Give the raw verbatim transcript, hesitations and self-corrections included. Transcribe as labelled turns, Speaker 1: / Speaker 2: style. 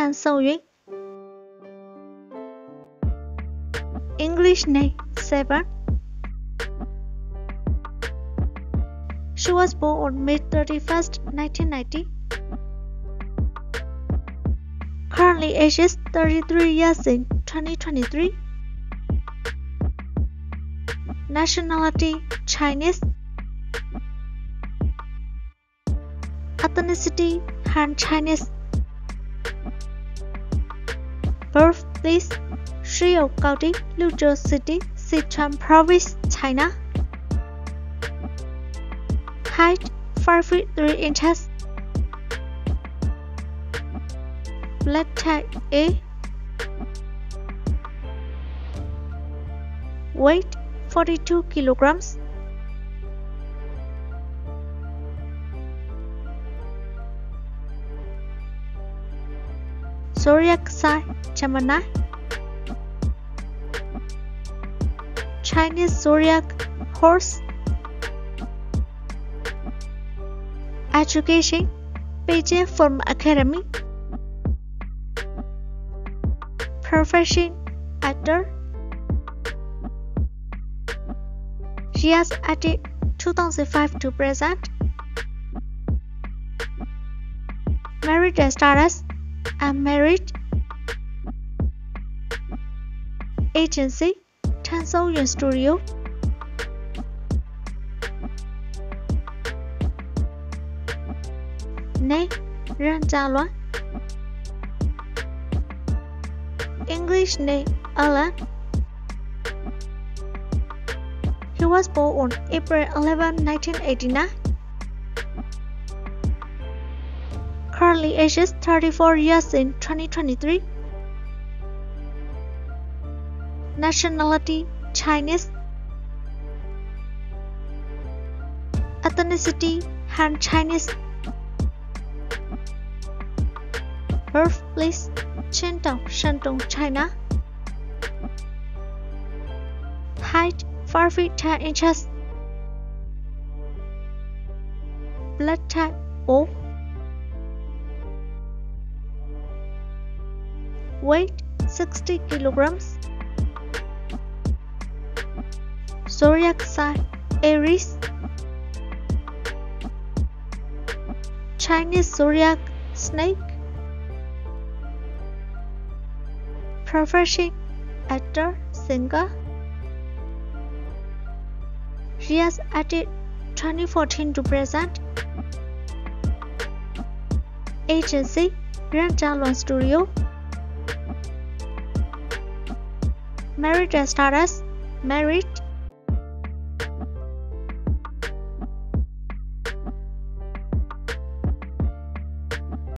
Speaker 1: Tan So-yun. English name Seven. She was born on May thirty-first, nineteen ninety. Currently ages thirty-three years in twenty twenty-three. Nationality Chinese. Ethnicity Han Chinese. Birthplace Shuyou County, Luzhou City, Sichuan Province, China. Height five feet three inches. Blood type A. Weight forty-two kilograms. Zodiac sign Gemini. Chinese zodiac Horse. Education Beijing Film Academy. Profession Actor. She has acted two thousand five to present. Married status Unmarried. Agency Tan So-yun Studio. Name Ren Jialuan. English name Alan. He was born on April eleventh, nineteen eighty-nine. Currently ages thirty-four years in twenty twenty-three. Nationality Chinese. Ethnicity Han Chinese. Birthplace Qingdao, Shandong, China. Height five feet ten inches. Blood type O. Weight sixty kilograms. Zodiac sign Aries. Chinese zodiac Snake. Profession Actor, Singer. She has acted twenty fourteen to present. Agency Ren Jialuan Studio. Married status Married.